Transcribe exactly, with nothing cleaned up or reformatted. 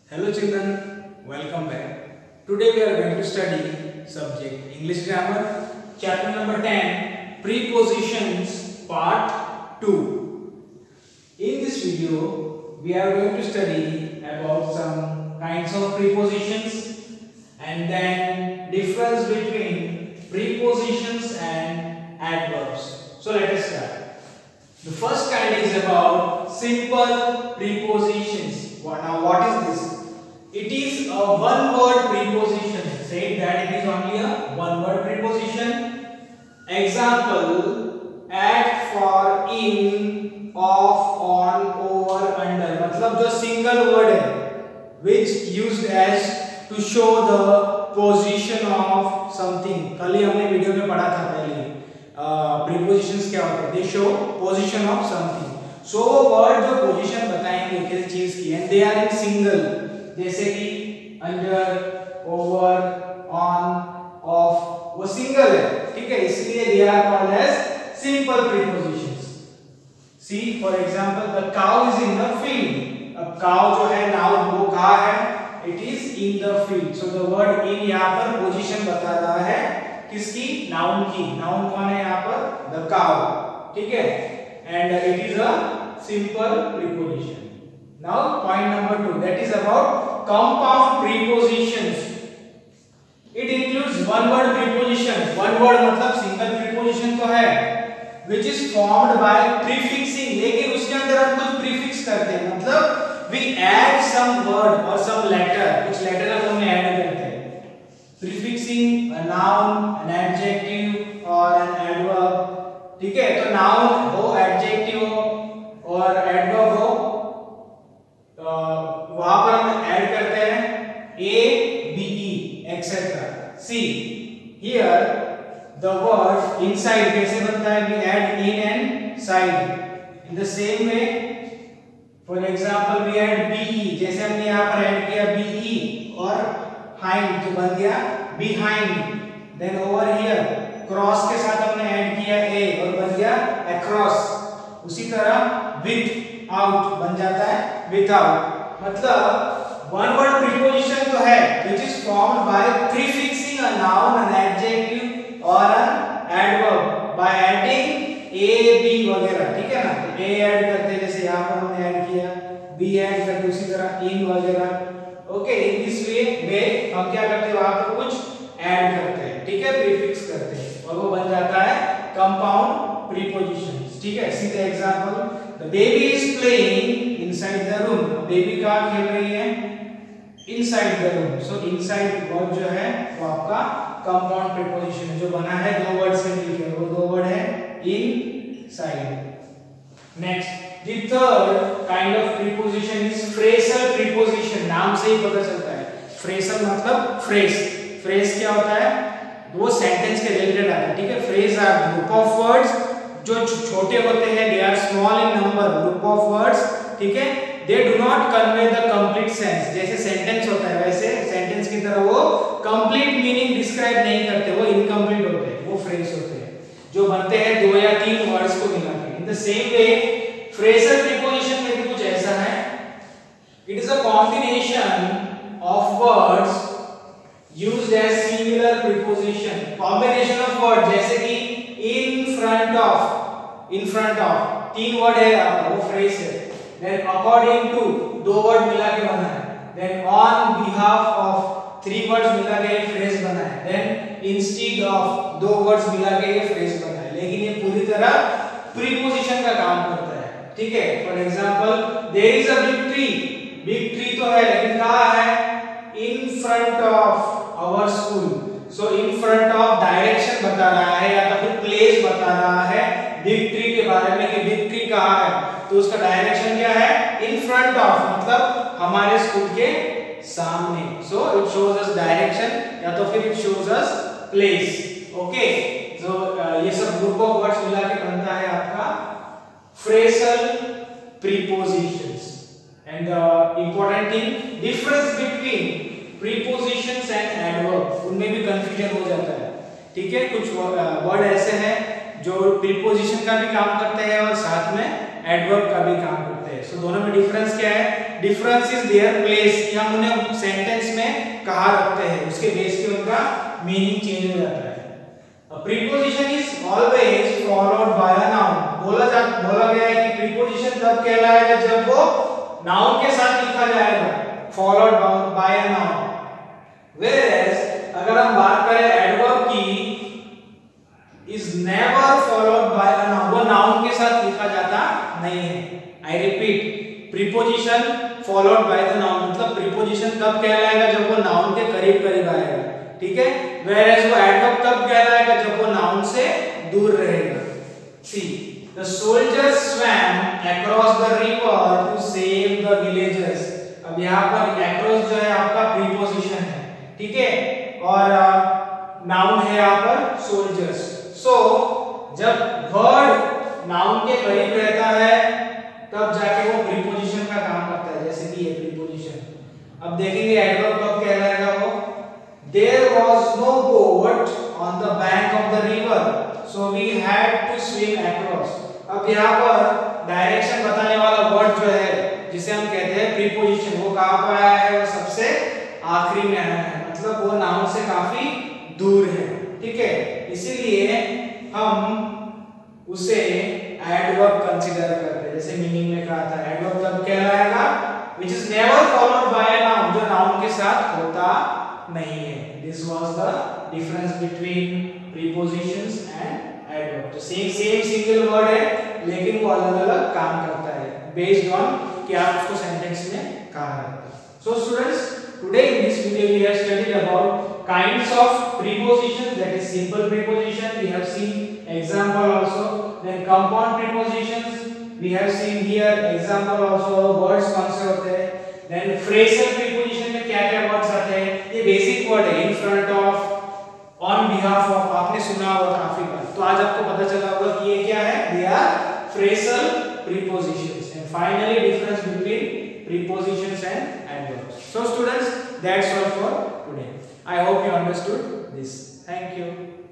Hello children, welcome back. Today we are going to study subject English grammar, chapter number ten, prepositions, part two. In this video, we are going to study about some kinds of prepositions and then difference between prepositions and adverbs. So let us start. The first kind is about simple prepositions. Now what is this? It is a one word preposition. Say that it is only a one word preposition. Example: at, for, in, of, on, over, under. मतलब जो single word है, which used as to show the position of something. कल ही हमने video में पढ़ा था पहले. Prepositions क्या होते हैं? They show position of something. So word जो पोजीशन बताएंगे किसी चीज की, and they are in single, जैसे कि अंडर, ओवर, ऑन, ऑफ, वो सिंगल है, ठीक है, इसलिए they are called as simple prepositions. See for example, the cow is in the field. अब cow जो है नाउन, वो कहाँ है? It is in the field. So the word in यहाँ पर पोजीशन बता रहा है किसकी? नाउन की. नाउन कौन है यहाँ पर? The cow, ठीक है, and it is a simple preposition. Now point number two, that is about compound prepositions. It includes one word preposition. One word मतलब single preposition तो है, which is formed by prefixing. लेकिन उसके अंदर हम कुछ prefix करते हैं, मतलब we add some word or some letter. कुछ letter हम उसमें add करते हैं. Prefixing a noun, an adjective or an adverb. ठीक है, तो नाउन हो, एडजेक्टिव हो और एडवर्ब हो, तो वहां पर हम ऐड करते हैं A, B, E, etcetera. See here the word inside कैसे बनता है? We add in and side. In the same way, for example we add B, जैसे हमने यहाँ पर ऐड किया बी ई और हाइंड, तो बन गया behind. Then over here cross के साथ हमने ऐड किया ए और बन गया अक्रॉस. उसी तरह विथ आउट बन जाता है विथआउट. मतलब वन वर्ड प्रीपोजिशन तो है which is formed by prefixing a noun, an adjective or an adverb by adding a, b वगैरह, ठीक है ना. a ऐड करते हैं, जैसे यहाँ पर हमने ऐड किया, b ऐड करते उसी तरह इन वगैरह. ओके, इन दिस वे में हम क्या करते हैं? वहां पर कुछ ऐड करते हैं, ठीक है, प्रीफिक्स करते हैं और वो बन जाता है कंपाउंड प्रीपोजिशंस. ठीक है, see the example, the baby is playing inside the room. Baby कहाँ खेल रही है? Inside the room. So inside word जो है वो आपका कंपाउंड प्रीपोजिशन है, जो बना है दो वर्ड से मिलकर. वो दो वर्ड है inside. Next, the third kind of preposition is phrasal preposition. नाम से ही पता चलता है. फ्रेजल मतलब फ्रेज. फ्रेज क्या होता है? वो सेंटेंस के रिलेटेड आता है, ठीक है. Phrase are group of words जो छोटे होते हैं, they are small in number, group of words, ठीक है. They do not convey the complete sense. जैसे सेंटेंस होता है वैसे सेंटेंस की तरह वो कंप्लीट मीनिंग डिस्क्राइब नहीं करते, वो इनकम्प्लीट होते हैं, वो फ्रेज होते हैं जो बनते हैं दो या तीन वर्ड्स को मिला के. In the same way phrasal preposition में भी कुछ ऐसा है. It is a combination of words used as similar preposition. combination of word, जैसे कि in front of, in front of तीन वर्ड है आपका, वो फ्रेज है. then according to दो वर्ड मिला के बना है. then on behalf of three words मिला के ये फ्रेज बना है. then instead of दो वर्ड्स मिला के ये फ्रेज बना है. लेकिन ये पूरी तरह प्रीपोजिशन का काम करता है, ठीक है. For example, there is a big tree. big tree तो है लेकिन कहाँ है? in front of our school. so in front of direction बता रहा है या तो फिर प्लेस बता रहा है बिग ट्री के बारे में कि बिग ट्री कहाँ है, तो उसका डायरेक्शन क्या है? in front of, मतलब हमारे स्कूल के सामने. so it shows us direction या तो फिर it shows us place. okay, so uh, ये सब ग्रुप ऑफ वर्ड्स मिला के बनता है आपका phrasal prepositions. and uh, important thing, difference between prepositions and adverbs, उनमें भी कंफ्यूजन हो जाता है, ठीक है. कुछ वर्ड ऐसे हैं जो प्रीपोजिशन का भी काम करते हैं और साथ में एडवर्ब का भी काम करते हैं. सो तो दोनों में डिफरेंस क्या है? डिफरेंस इज देयर प्लेस, कि हम उन्हें सेंटेंस में कहाँ रखते हैं, उसके बेस पे उनका मीनिंग चेंज हो जाता है। A preposition is always followed by a noun. बोला जा बोला गया है कि preposition तब कहलाएगा जब वो noun के साथ लिखा जाएगा, followed by a noun. Whereas अगर हम बात करें adverb की, is never followed by a noun, वो noun के साथ लिखा जाता नहीं है। I repeat, preposition followed by the noun, मतलब preposition तब कहलाएगा जब वो noun के करीब करीब आएगा, ठीक है। Whereas वो adverb तब कहलाएगा जब वो noun से दूर रहेगा। See, the soldiers swam across the river to save the villagers. अब यहाँ पर across जो है आपका preposition है, ठीक है, और noun है यहाँ पर soldiers. So जब word noun के करीब रहता है तब जाके वो preposition का काम करता है, जैसे कि ये preposition। अब देखेंगे adverb कब कहलाएगा वो। There was no boat on the bank of the river, so we had to swim across. अब यहाँ पर डायरेक्शन बताने वाला वर्ड जो है, जिसे हम कहते हैं प्रीपोजिशन, वो कहाँ पर आया है? वो सबसे आखिरी में आया है, मतलब वो नाउन से काफी दूर है, ठीक है। इसीलिए हम उसे एडवर्ब कंसीडर करते हैं, जैसे मीनिंग में कहा था एडवर्ब तब कहलाएगा which is never followed by a noun, जो नाउन के साथ होता नहीं है। This was the difference between prepositions and adverb. तो सेम सेम सिंगल वर्ड है, लेकिन वो अलग अलग काम करता है based on कि आप उसको सेंटेंस में कहाँ रखते हैं। So students, today in this video we have studied about kinds of prepositions, that is simple preposition. We have seen example also. Then compound prepositions we have seen here example also. Words कौन से होते हैं? Then phrasal preposition में क्या क्या words आते हैं? ये बेसिक वर्ड है, in front of, on behalf of, आपने सुना होगा काफी बार। तो आज आपको पता चला होगा कि ये क्या है? They are phrasal prepositions. And finally difference between prepositions and adverbs. So students, that's all for today. I hope you understood this. Thank you.